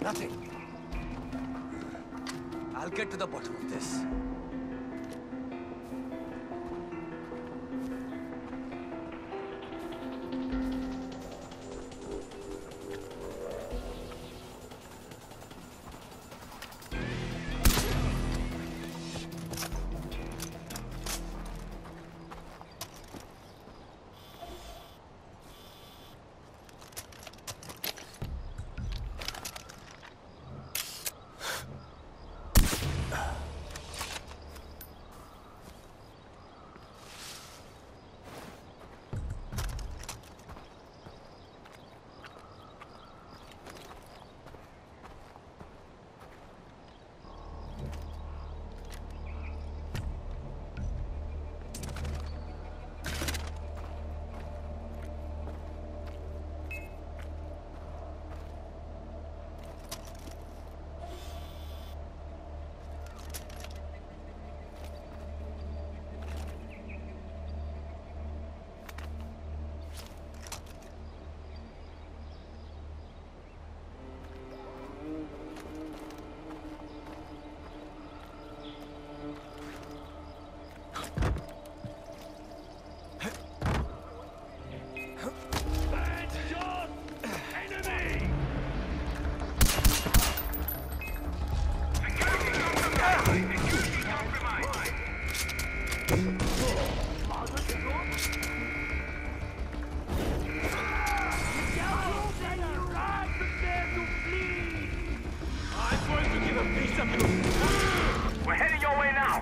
Nothing. I'll get to the bottom of this. We're heading your way now.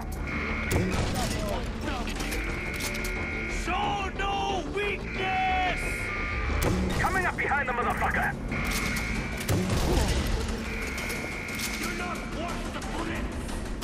Show no weakness! Coming up behind the motherfucker. You're not worth the bullets!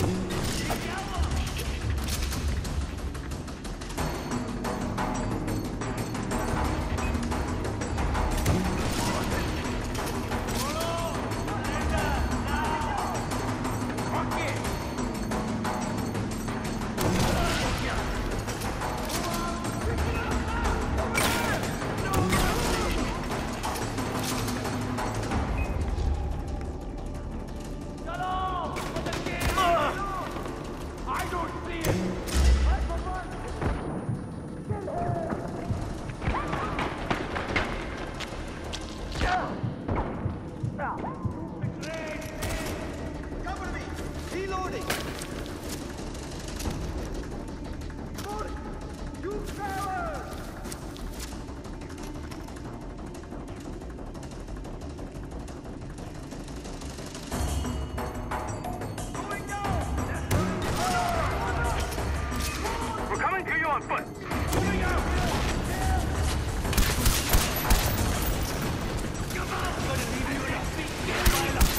On foot. Moving out! Come on! I'm gonna leave you in your feet, get by the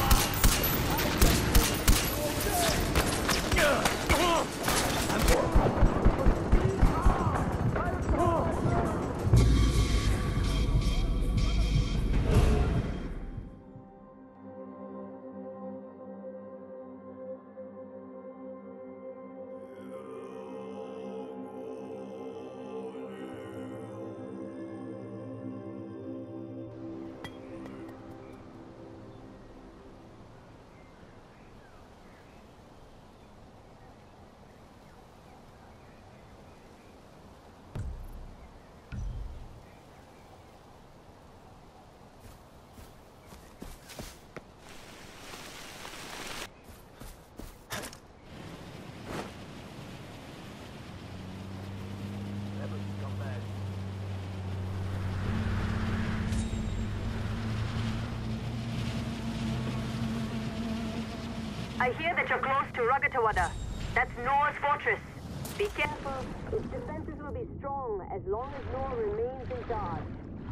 I hear that you're close to Ragatawada. That's Noor's fortress. Be careful. Its defenses will be strong as long as Noor remains in charge.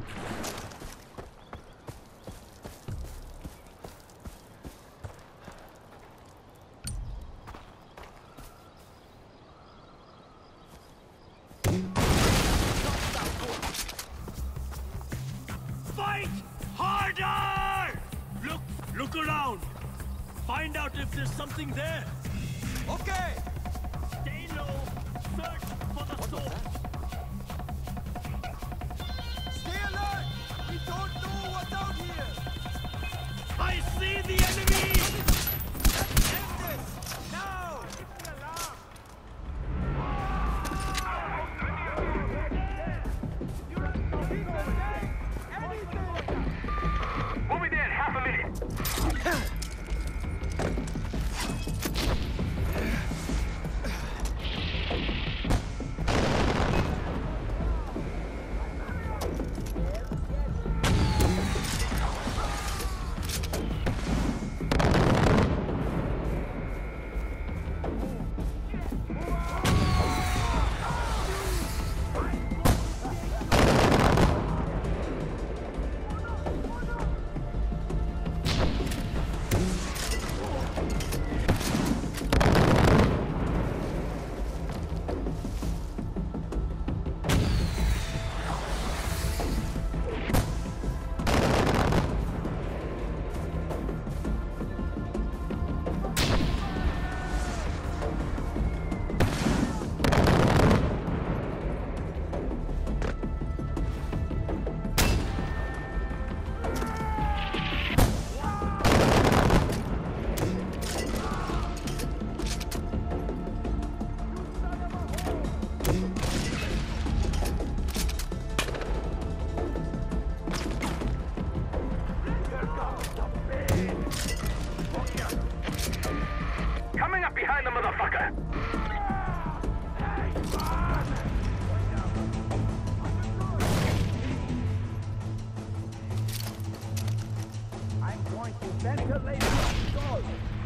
Fight harder! Look around. Find out if there's something there. Okay! Stay low. Search for the source. Stay alert! We don't know what's out here! I see the enemy! Now! We'll be there in half a minute. Coming up behind the motherfucker! I'm going to ventilate the door.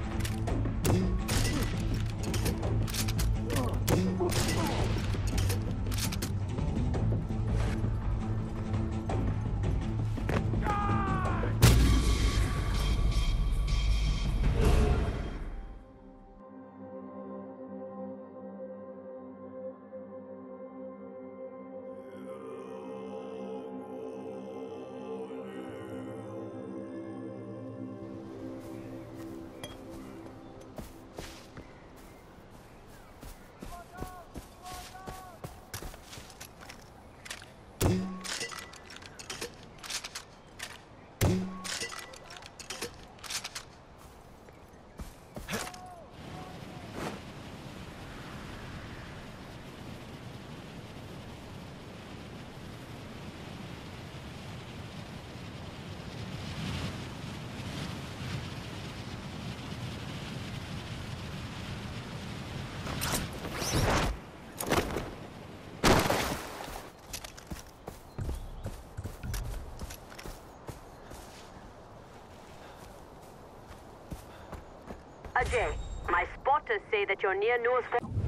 Ajay, my spotters say that you're near Noor's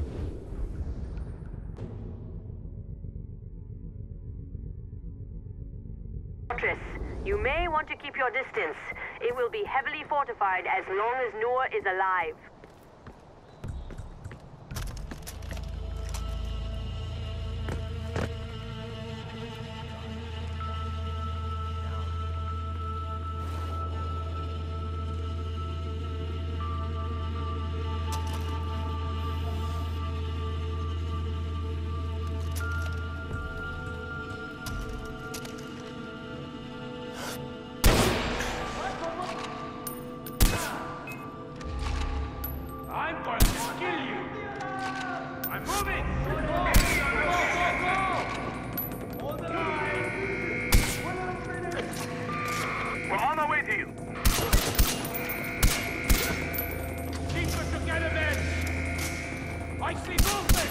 fortress. You may want to keep your distance. It will be heavily fortified as long as Noor is alive. I'm going to kill you! I'm moving! We're on our way to you! Keep it together, men! I see movement!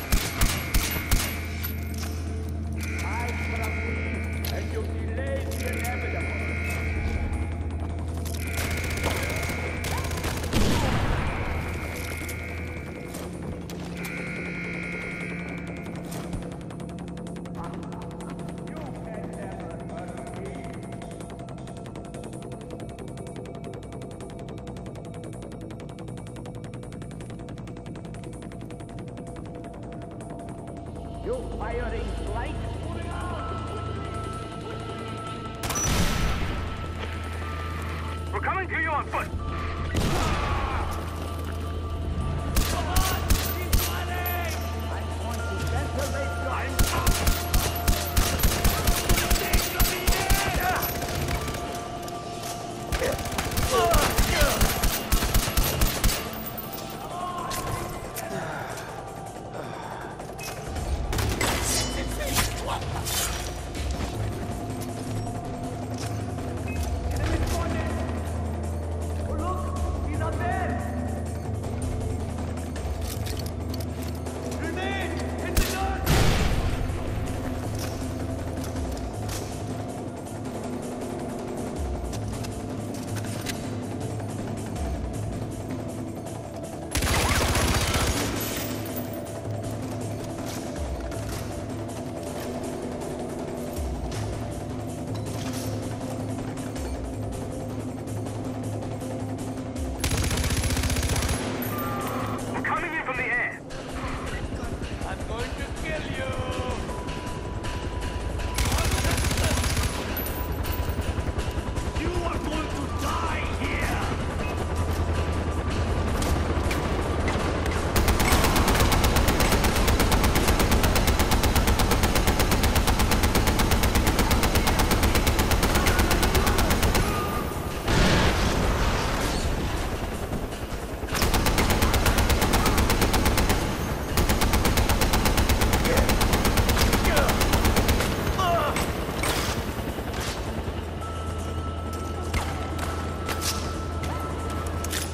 I believe and you delay the inevitable. You firing flight? We're coming to you on foot! I'm going to ventilate your... Take the lead!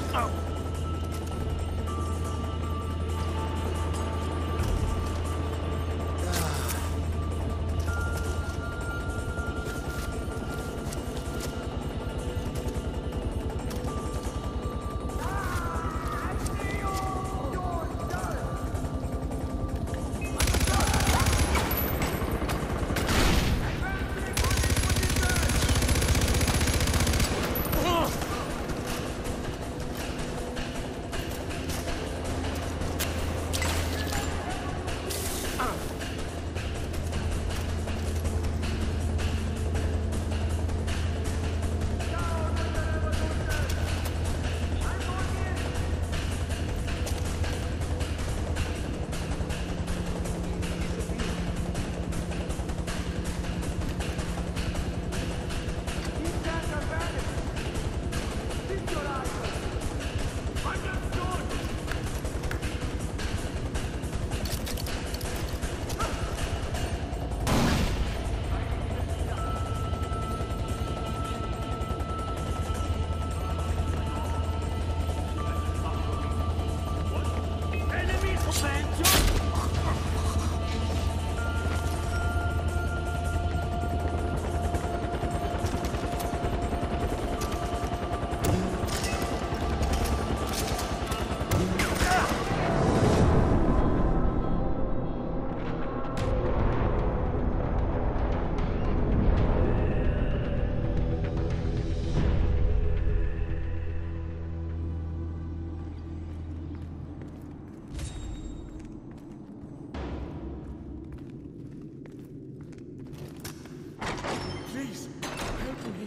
Please, help me.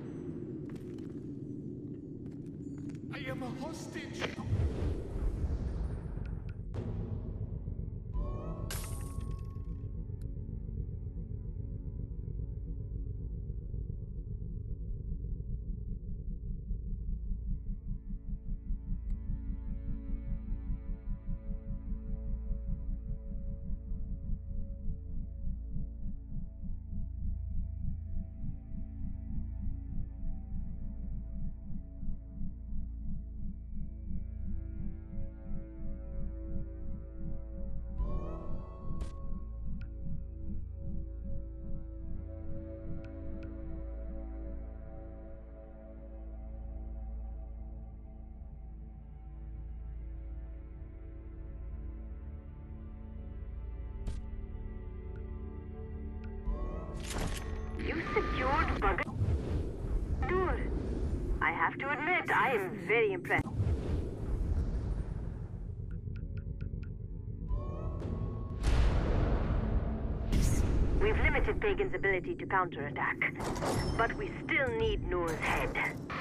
I am a hostage. You secured Bagadur. I have to admit, I am very impressed. We've limited Pagan's ability to counterattack, but we still need Noor's head.